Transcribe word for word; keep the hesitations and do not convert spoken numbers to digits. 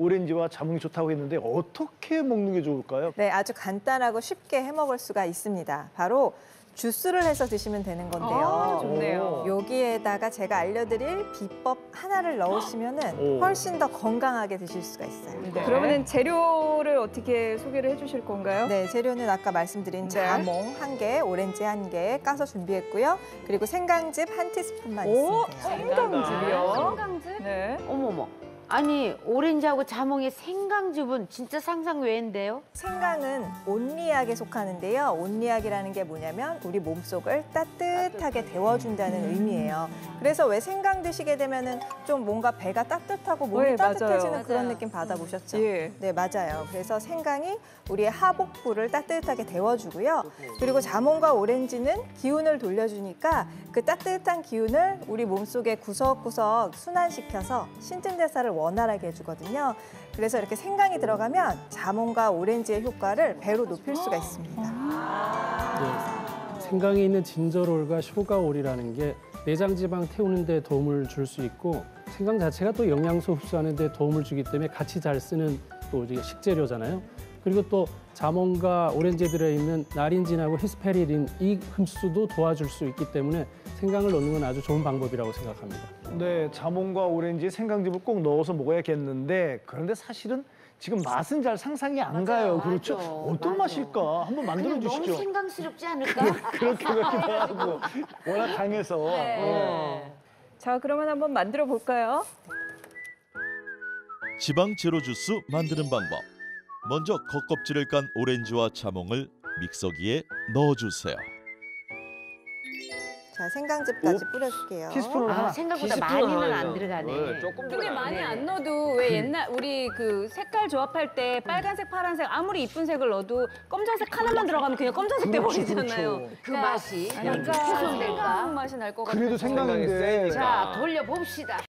오렌지와 자몽이 좋다고 했는데 어떻게 먹는 게 좋을까요? 네, 아주 간단하고 쉽게 해 먹을 수가 있습니다. 바로 주스를 해서 드시면 되는 건데요. 아, 좋네요. 여기에다가 제가 알려드릴 비법 하나를 넣으시면은 오. 훨씬 더 건강하게 드실 수가 있어요. 네. 그러면은 재료를 어떻게 소개를 해주실 건가요? 네, 재료는 아까 말씀드린 네. 자몽 한 개, 오렌지 한 개 까서 준비했고요. 그리고 생강즙 한 티스푼만 오, 있으면 돼요. 생강즙이요. 생강즙? 네. 어머머. 아니 오렌지하고 자몽의 생강즙은 진짜 상상 외인데요? 생강은 온리약에 속하는데요. 온리약이라는 게 뭐냐면 우리 몸속을 따뜻하게 데워준다는 의미예요. 그래서 왜 생강 드시게 되면은 좀 뭔가 배가 따뜻하고 몸이 네, 맞아요. 따뜻해지는 그런 맞아요. 느낌 받아보셨죠? 예. 네, 맞아요. 그래서 생강이 우리의 하복부를 따뜻하게 데워주고요. 그리고 자몽과 오렌지는 기운을 돌려주니까 그 따뜻한 기운을 우리 몸속에 구석구석 순환시켜서 신진대사를 원활하게 해주거든요. 그래서 이렇게 생강이 들어가면 자몽과 오렌지의 효과를 배로 높일 수가 있습니다. 네, 생강에 있는 진저롤과 쇼가올이라는 게 내장 지방 태우는 데 도움을 줄 수 있고 생강 자체가 또 영양소 흡수하는 데 도움을 주기 때문에 같이 잘 쓰는 또 이제 식재료잖아요. 그리고 또 자몽과 오렌지에 들어있는 나린진하고 히스페리린 이 흡수도 도와줄 수 있기 때문에 생강을 넣는 건 아주 좋은 방법이라고 생각합니다. 네, 자몽과 오렌지에 생강즙을 꼭 넣어서 먹어야겠는데 그런데 사실은 지금 맛은 잘 상상이 안 가요. 그렇죠? 맞아, 어떤 맞아. 맛일까? 한번 만들어 그냥 너무 주시죠. 생강스럽지 않을까? 그렇게 같기도 하고 워낙 강해서. 어. 자, 그러면 한번 만들어 볼까요? 지방 제로 주스 만드는 방법. 먼저 겉껍질을 깐 오렌지와 자몽을 믹서기에 넣어주세요. 자, 생강즙까지 뿌려줄게요. 티스푼으로 아, 하나. 생각보다 티스푼 많이는 하나죠. 안 들어가네. 네, 조금 근데 들어가네. 많이 안 넣어도 왜 옛날 우리 그 색깔 조합할 때 빨간색, 파란색 아무리 이쁜 색을 넣어도 검정색 하나만 들어가면 그냥 검정색 돼버리잖아요. 그렇죠. 그 맛이 약간 훼손될까? 생강 맛이 날 것 같아요. 그래도 생강인데. 생강이 세니까. 자, 돌려봅시다.